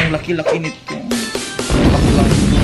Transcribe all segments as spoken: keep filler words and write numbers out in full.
Ang laki-laki nito. Bakla.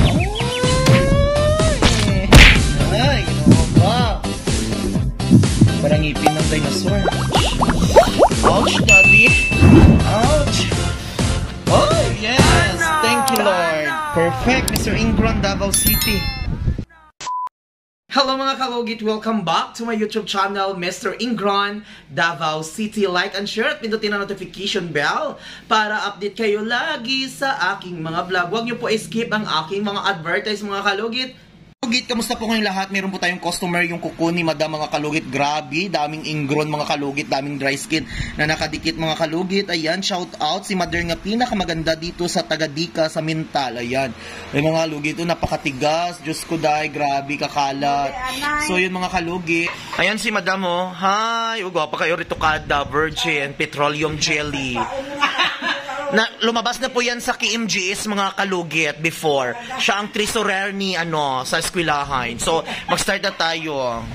Ay, ginawa ba? Parang ngipin ng dinosaur. Ouch, daddy. Ouch. Oh, yes. Thank you, Lord. Perfect, Mister Ingron, Davao City. Hello mga kalugit! Welcome back to my YouTube channel, Mister Ingron, Davao City. Like and share at pindutin ang notification bell para update kayo lagi sa aking mga vlog. Huwag niyo po skip ang aking mga advertise mga kalugit. Kalugit, kamusta po ngayong lahat? Meron po tayong customer yung kuko ni Madam mga kalugit. Grabe, daming Ingron mga kalugit, daming dry skin na nakadikit mga kalugit. Ayan, shout out si Mother nga pinakamaganda dito sa Tagadika sa Mintal. Ayan, ay mga kalugit, ito napakatigas. Diyos ko dahi, grabe, kakalat. So yun mga kalugit. Ayan si Madam oh. Hi, ugo pa kayo rito kada virgin petroleum jelly. Na, lumabas na po yan sa K M G S mga kalugit before. Siya ang treasurer ni ano sa eskwelahan. So, mag-start na tayo.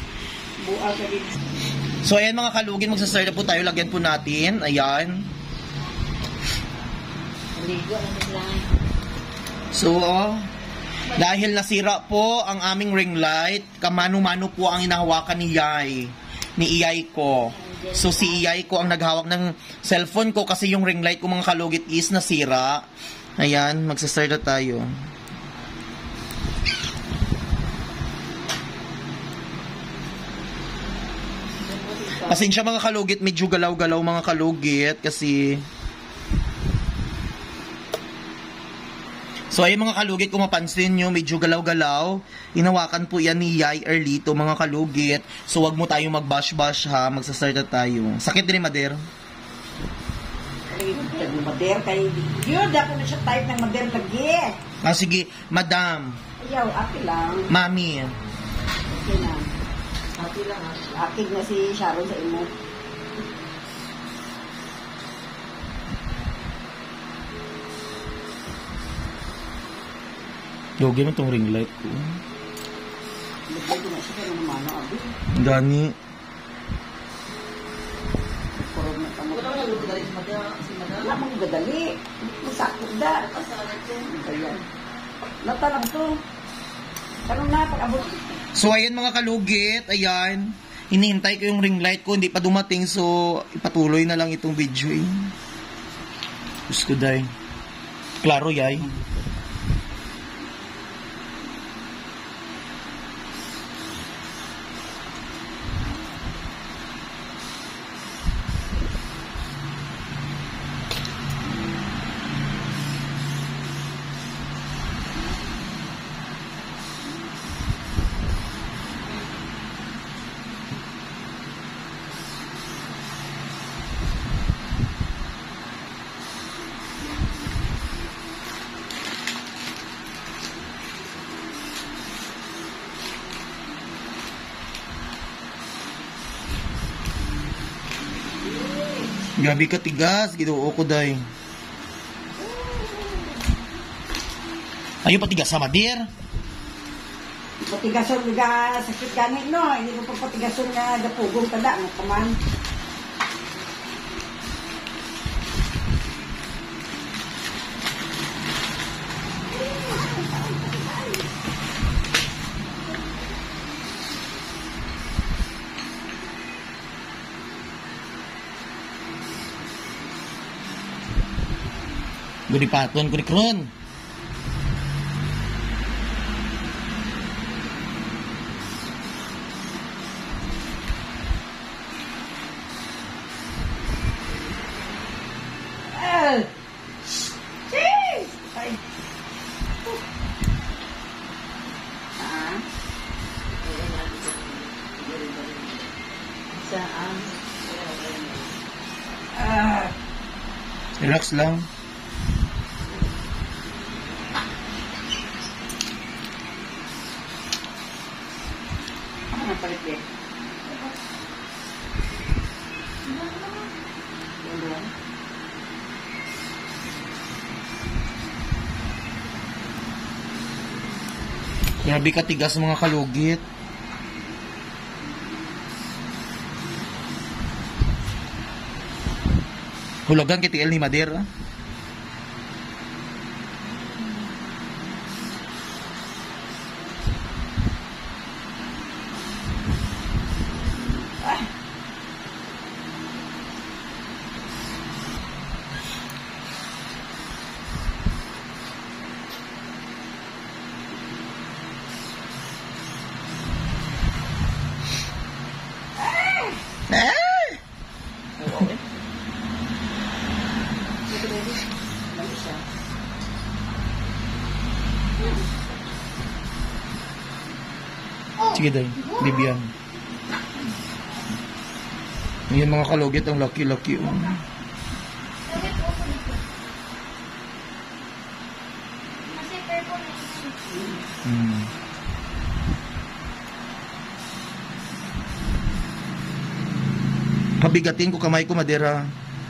So, ayan mga kalugit, mag-start na po tayo. Lagyan po natin. Ayan. So, oh, dahil nasira po ang aming ring light, kamano-mano po ang inahawakan ni Yay. Ni Iyay ko. So, si Iyay ko ang naghawak ng cellphone ko kasi yung ring light ko mga kalugit is nasira. Ayan, magsastart na tayo. Pasensya mga kalugit, medyo galaw-galaw mga kalugit kasi... So, ay mga kalugit, kung mapansin nyo, medyo galaw-galaw. Inawakan po yan ni Yay Erlito, mga kalugit. So, wag mo tayong mag-bash-bash ha. Magsastart na tayo. Sakit din ni Mader? Mader, kay yun, dapat na siya type ng Mader lagi. Ah, sige. Madam. Ayaw, aki lang. Mami. Okay na. Aki lang. Aki na si Sharon sa imo. Yogi mo itong ring light ko. Lagay ko na siya kaya naman na abi. Gani. Kurog na tamo. Wala na lugadali si Madam. Wala mong lugadali. Masakot da. Ayan. Nata lang to. Karoon na, pag-abot. So, ayan mga kalugit. Ayan. Hinihintay ko yung ring light ko. Hindi pa dumating. So, ipatuloy na lang itong video eh. Gusto ko dahil. Klaro, Yay. Gabi ka tigas, ginoo ko dahi. Ayaw patigas sa Mader. Patigason nga sakit ganit no. Hindi ko pa patigason nga gapugong tada nga kaman. Gudi paton, gudi kron. Ah! Jeez! Ay. Ah. Saan? Ah. Relax lang. Palit eh. Grabe katigas mga kalugit. Hulagan kay T L ni Mader. Pwede. Mali siya. Sige day, Bibian. Yan mga kalugit, ang lucky-lucky. Oh. Hmm. Pabigatin ko kamay ko, Madera.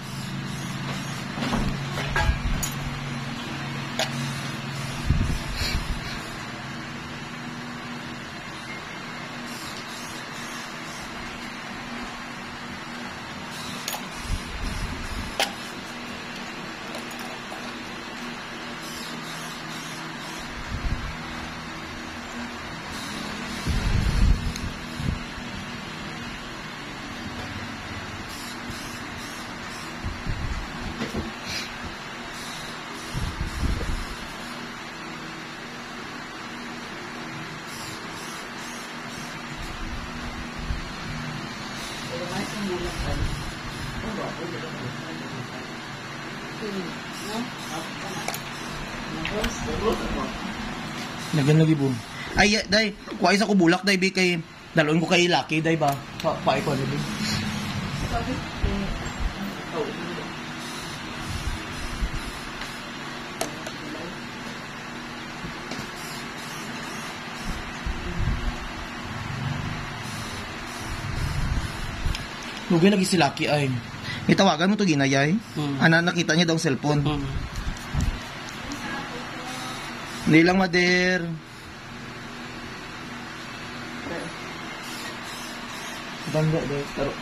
Nagan lagi po. Ay, day, kuha isa ko bulak, day, bi, kay, dalawin ko kay Lucky, day, ba? Pa, pa, ikaw, day, Lugay lagi si Lucky, ay. Itawagan mo to ginayay. Hmm. Ana, nakita niya daw ang cellphone. Hmm. Hindi lang, Mader. Bangga, day. Taro.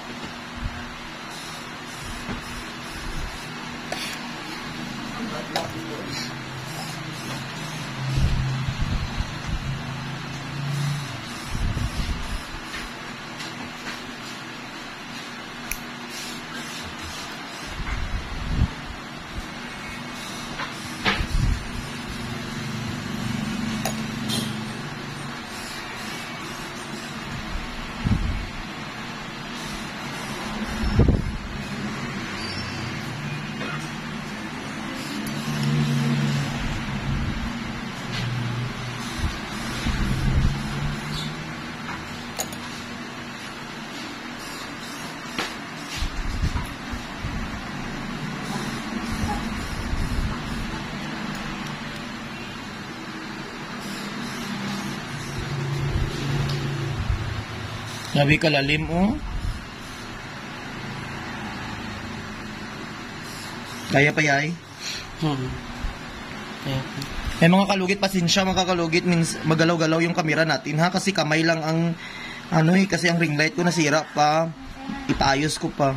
Sabi ka lalim, oh. Kaya pa yay? Hmm. Kaya pa. Eh mga kalugit, pasensya mga kalugit, means magalaw-galaw yung camera natin ha, kasi kamay lang ang ano eh, kasi ang ring light ko nasira pa. Ipaayos ko pa.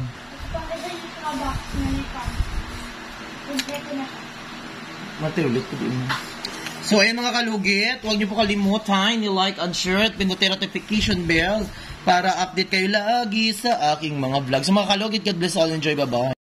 Mati ulit ko din. So ayun mga kalugit, huwag niyo po kalimutan i-like and share at pinutin notification bell para update kayo lagi sa aking mga vlogs. So mga kalugit, God bless all, enjoy, bye-bye.